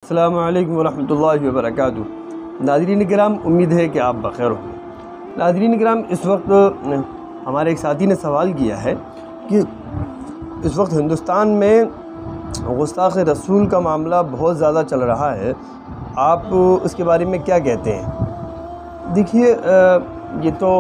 السلام علیکم ورحمۃ اللہ وبرکاتہ۔ ناظرین کرام، امید ہے کہ آپ بخیر ہوں گے۔ ناظرین کرام، اس وقت ہمارے ایک ساتھی نے سوال کیا ہے کہ اس وقت ہندوستان میں گستاخ رسول کا معاملہ بہت زیادہ چل رہا ہے، آپ اس کے بارے میں کیا کہتے ہیں؟ دیکھیے، یہ تو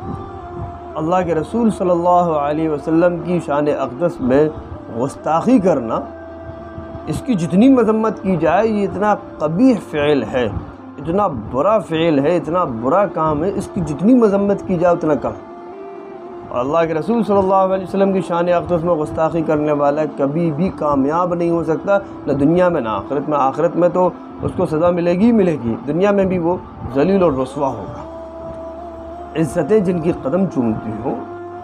اللہ کے رسول صلی اللہ علیہ وسلم کی شان اقدس میں گستاخی کرنا، اس کی جتنی مذمت کی جائے یہ اتنا قبیح فعل ہے، اتنا برا فعل ہے، اتنا برا کام ہے، اس کی جتنی مذمت کی جائے اتنا کم۔ اور اللہ کے رسول صلی اللہ علیہ وسلم کی شان اقدس میں گستاخی کرنے والا کبھی بھی کامیاب نہیں ہو سکتا، نہ دنیا میں نہ آخرت میں۔ آخرت میں تو اس کو سزا ملے گی، دنیا میں بھی وہ ذلیل اور رسوا ہوگا۔ عزتیں جن کی قدم چومتی ہوں،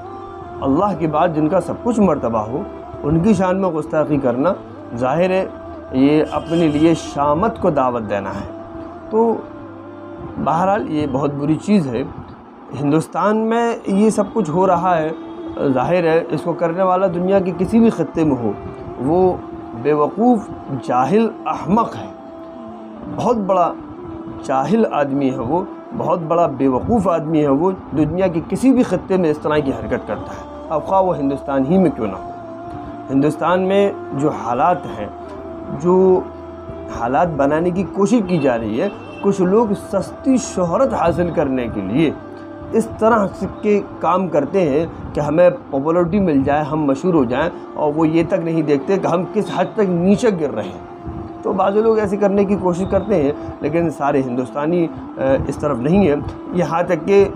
اللہ کے بعد جن کا سب کچھ مرتبہ ہو، ان کی شان میں گستاخی کرنا ظاہر ہے یہ اپنے لیے شامت کو دعوت دینا ہے۔ تو بہرحال یہ بہت بری چیز ہے۔ ہندوستان میں یہ سب کچھ ہو رہا ہے، ظاہر ہے اس کو کرنے والا دنیا کے کسی بھی خطے میں ہو، وہ بیوقوف، جاہل، احمق ہے، بہت بڑا جاہل آدمی ہے، وہ بہت بڑا بیوقوف آدمی ہے، وہ دنیا کے کسی بھی خطے میں اس طرح کی حرکت کرتا ہے، اب خواہ وہ ہندوستان ہی میں کیوں نہ ہو۔ ہندوستان میں جو حالات ہیں، جو حالات بنانے کی کوشش کی جا رہی ہے، کچھ لوگ سستی شہرت حاصل کرنے کے لیے اس طرح کے کام کرتے ہیں کہ ہمیں پاپولرٹی مل جائے، ہم مشہور ہو جائیں، اور وہ یہ تک نہیں دیکھتے کہ ہم کس حد تک نیچے گر رہے ہیں۔ تو بعض لوگ ایسے کرنے کی کوشش کرتے ہیں، لیکن سارے ہندوستانی اس طرف نہیں ہیں۔ یہاں تک کہ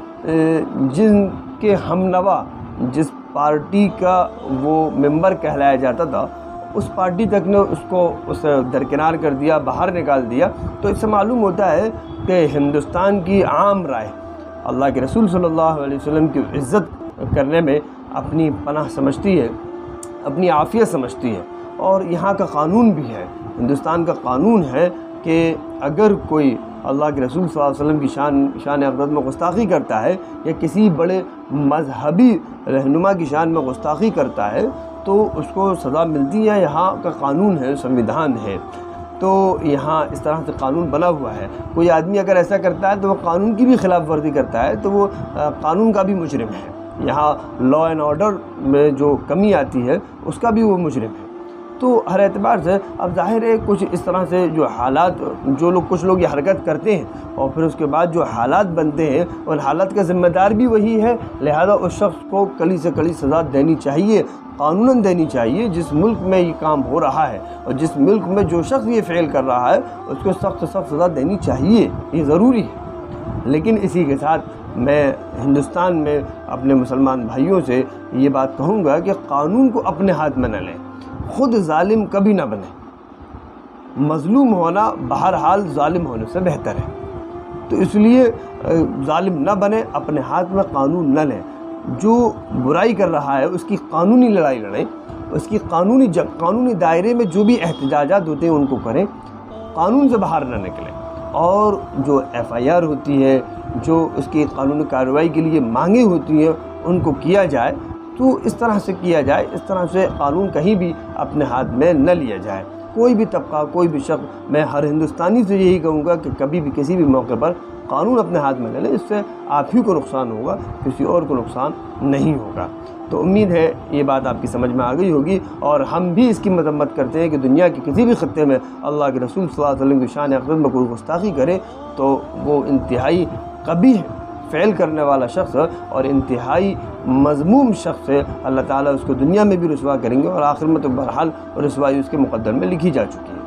جن کے ہم نوا، جس پارٹی کا وہ ممبر کہلایا جاتا تھا، اس پارٹی تک نے اس کو درکنار کر دیا، باہر نکال دیا۔ تو اس سے معلوم ہوتا ہے کہ ہندوستان کی عام رائے اللہ کے رسول صلی اللہ علیہ وسلم کی عزت کرنے میں اپنی پناہ سمجھتی ہے، اپنی عافیت سمجھتی ہے۔ اور یہاں کا قانون بھی ہے، ہندوستان کا قانون ہے کہ اگر کوئی اللہ کے رسول صلی اللہ علیہ وسلم کی شان اقدس میں گستاخی کرتا ہے، یا کسی بڑے مذہبی رہنما کی شان میں گستاخی کرتا ہے، تو اس کو سزا ملتی ہے۔ یہاں کا قانون ہے، سنویدھان ہے، تو یہاں اس طرح سے قانون بنا ہوا ہے۔ کوئی آدمی اگر ایسا کرتا ہے تو وہ قانون کی بھی خلاف ورزی کرتا ہے، تو وہ قانون کا بھی مجرم ہے۔ یہاں لا اینڈ آرڈر میں جو کمی آتی ہے، اس کا بھی وہ مجرم ہے۔ تو ہر اعتبار سے اب ظاہر ہے کچھ اس طرح سے جو حالات، کچھ لوگ یہ حرکت کرتے ہیں، اور پھر اس کے بعد جو حالات بنتے ہیں، ان حالات کا ذمہ دار بھی وہی ہے، لہذا اس شخص کو کڑی سے کڑی سزا دینی چاہیے، قانوناً دینی چاہیے۔ جس ملک میں یہ کام ہو رہا ہے، اور جس ملک میں جو شخص یہ فعل کر رہا ہے، اس کو سخت سے سخت سزا دینی چاہیے، یہ ضروری ہے۔ لیکن اسی کے ساتھ میں ہندوستان میں اپنے مسلمان بھائیوں سے یہ بات کہوں گا کہ قانون کو اپنے ہاتھ میں نہ لیں، خود ظالم کبھی نہ بنے۔ مظلوم ہونا بہرحال ظالم ہونے سے بہتر ہے، تو اس لیے ظالم نہ بنے، اپنے ہاتھ میں قانون نہ لیں۔ جو برائی کر رہا ہے اس کی قانونی لڑائی لڑیں، اس کی قانونی دائرے میں جو بھی احتجاجات ہوتے ہیں ان کو کریں، قانون سے باہر نہ نکلیں۔ اور جو FIR ہوتی ہے، جو اس کی قانونی کارروائی کے لیے مانگیں ہوتی ہیں، ان کو کیا جائے، تو اس طرح سے کیا جائے، اس طرح سے قانون کہیں بھی اپنے ہاتھ میں نہ لیا جائے۔ کوئی بھی طبقہ، کوئی بھی شخص، میں ہر ہندوستانی سے یہی کہوں گا کہ کبھی بھی کسی بھی موقع پر قانون اپنے ہاتھ میں لے لیں، اس سے آپ ہی کو نقصان ہوگا، کسی اور کو نقصان نہیں ہوگا۔ تو امید ہے یہ بات آپ کی سمجھ میں آ گئی ہوگی، اور ہم بھی اس کی مذمت کرتے ہیں کہ دنیا کے کسی بھی خطے میں اللہ کے رسول صلی اللہ علیہ وسلم کی شان اقدس میں کوئی گستاخی کرے تو وہ انتہائی قبیح فعل کرنے والا شخص اور انتہائی مذموم شخص ہے۔ اللہ تعالیٰ اس کو دنیا میں بھی رسوا کریں گے، اور آخر میں تو بہرحال رسوائی اس کے مقدر میں لکھی جا چکی ہے۔